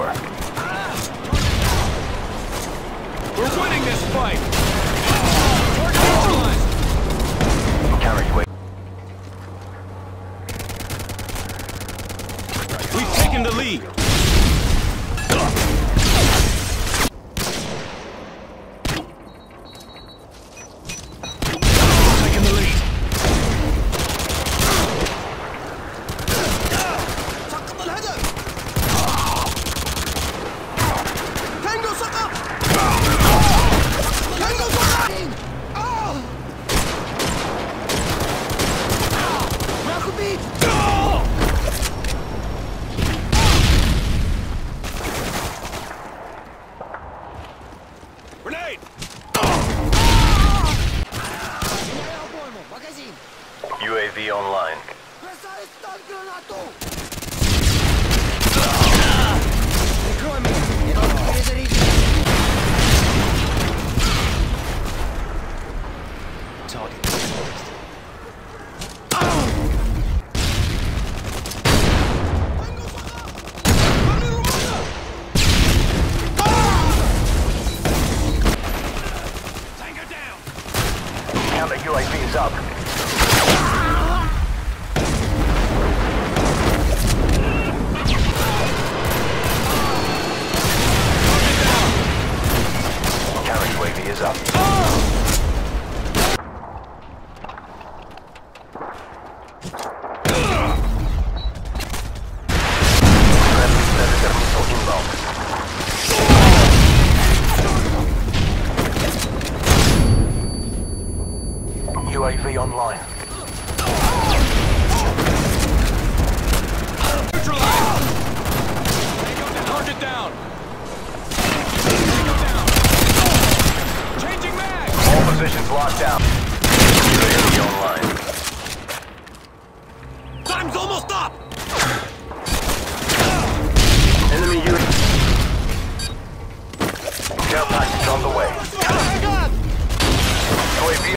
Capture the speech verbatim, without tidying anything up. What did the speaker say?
secure. We're winning this fight! Target neutralized! Carriageway. We've taken the lead! Taking the lead! سقط الهدف. تانجو سقط. تانجو سقط. ناخذ بيت. Grenade! Магазин. U A V online. Бросаю стан гранату. Прикрой меня! Я должен перезарядить! Target. تانجو سقط. بني رومانا. Tango down! Counter U A V is up. Carriageway V is up. Friendly Predator missile inbound. U A V online. Neutralized! Tango down! Target down! Tango down! Changing mag! All positions locked down. U A V online. Time's almost up! Enemy U A V. Care package on the way. U A V